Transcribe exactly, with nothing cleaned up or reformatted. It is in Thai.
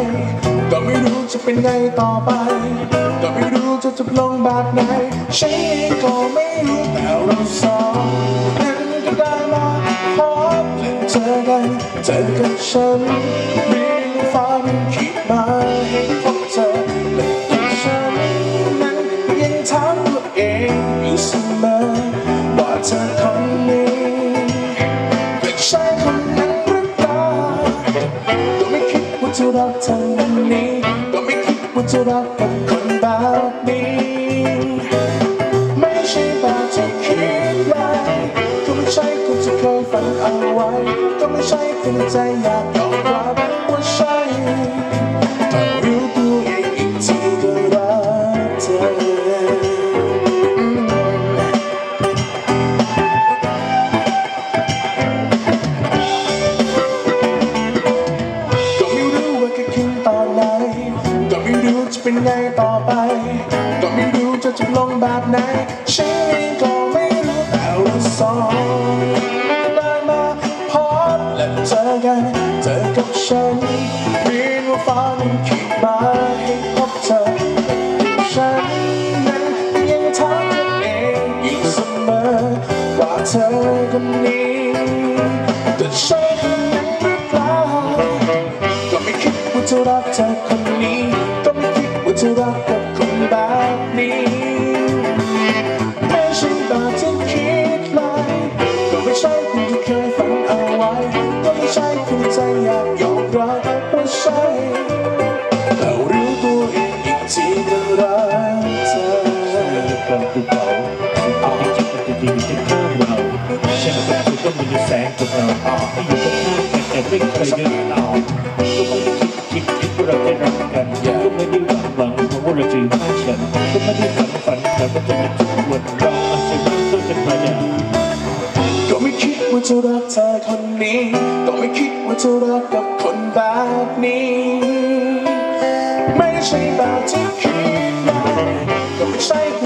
ก็ไม่รู้จะเป็นไงต่อไปก็ไม่รู้จะจบลงแบบไหนฉันเองก็ไม่รู้แต่เราสองนั้นก็ได้มาพบและเจอกันเจอกับฉันมีฟ้ามันคิดมาให้พบเธอและตัวฉันนั้นยังถามตัวเองอยู่เสมอว่าเธอคนนี้เป็นใช่คนนั้นหรือเปล่าก็ไม่คิดว่าจะรักเธอแบบนี้ก็ไม่คิดว่าจะรักกับคนแบบนี้ไม่ใช่แบบที่คิดไว้ก็ไม่ใช่คนที่เคยฝันเอาไว้ก็ไม่ใช่คนใจอยากยอมรับว่าใช่แต่รู้ตัวเองอีกทีก็รักเธอเป็นไงต่อไปก็ไม่รู้จะจบลงแบบไหนฉันเองก็ไม่รู้แต่เราสองได้มาพบและเจอกันเจอกับฉันเรียนว่าฟ้ามันคิดมาให้พบเธอฉันนั้นยังถามตัวเองอยู่เสมอว่าเธอคนนี้จะใช่คนนั้นหรือเปล่าก็ไม่คิดว่าจะรักเธอคนนี้ว่าจะรักกับคนแบบนี้ไม่ใช่แบบที่คิดเลยก็ไม่ใช่คนที่เคยฝันเอาไว้ก็ไม่ใช่คนใจอยากยอมรับว่าใช่แต่รู้ตัวเองอีกทีก็รักเธอกลางภูเขาสิ่งที่จิตจะดีจะข้ามเราฉันกับเธอก็มีแสงกับเราที่อยู่ข้างกันแต่ไม่เคยเดินต่อก็ไม่ได้คิดคิดคิดว่าเราจะรักกันก็ไม่ได้หวังหวังเพราะว่าเราจะรักฉันก็ไม่ได้ฝันฝันแต่ก็จะเป็นทุกวันเราอาจจะรักก็จะพยายามก็ไม่คิดว่าจะรักเธอคนนี้ก็ไม่คิดว่าจะรักกับคนแบบนี้ไม่ใช่แบบที่คิดไว้ก็ไม่ใช่